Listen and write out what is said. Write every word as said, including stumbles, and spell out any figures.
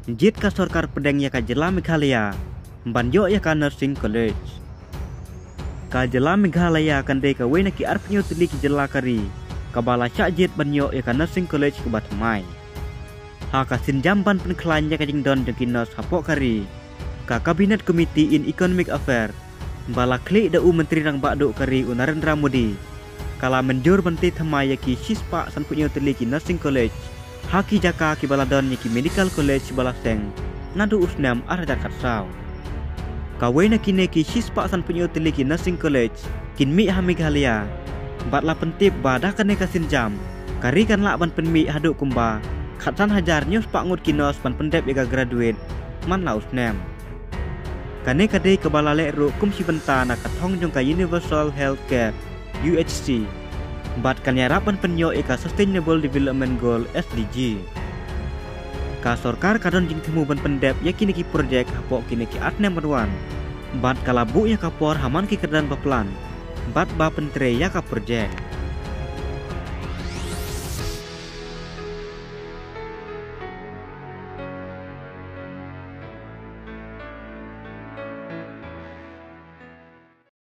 Jit ka Sarkar Pedang ya ka Jela Meghalaya banjo ya ka Nursing College. Ka Jela Meghalaya kan de ka wena ki arpnyo tili ki Jela kari kabala syak jit banyo ya ka Nursing College ke Batmai. Ha ka sinjam ban penklan ya ka jingdon jengkinos hapok kari ka Kabinet Committee in Economic Affairs bala klik da u menteri rang bakdo kari u Narendra Modi kala menjur benti thamai ya ki sispa san punyo tili ki Nursing College haki jaka ki baladon ya ki Medical College balaseng ngadu usnam arada katsau. Kawena kine ki sispa san punyo tili ki Nursing College kin mi ha Meghalaya batla pentip badah kane ka sinjam kari kan lak ban penmi haduk kumba khatsan hajar nyus pak ngut kinos ban pendep ya ka graduate man la usnam. Kane kade kebala lek ru kum si benta na kathong jong ka Universal Healthcare U H C bat kan yarapan penyo eka Sustainable Development Goal S D G. Ka Sarkar kadon jing temu ban pendep ya kini ki projek hapok kini ki at number one bat kalabu ya kapor haman ki kedan baplan bat ba pentre ya ka projek.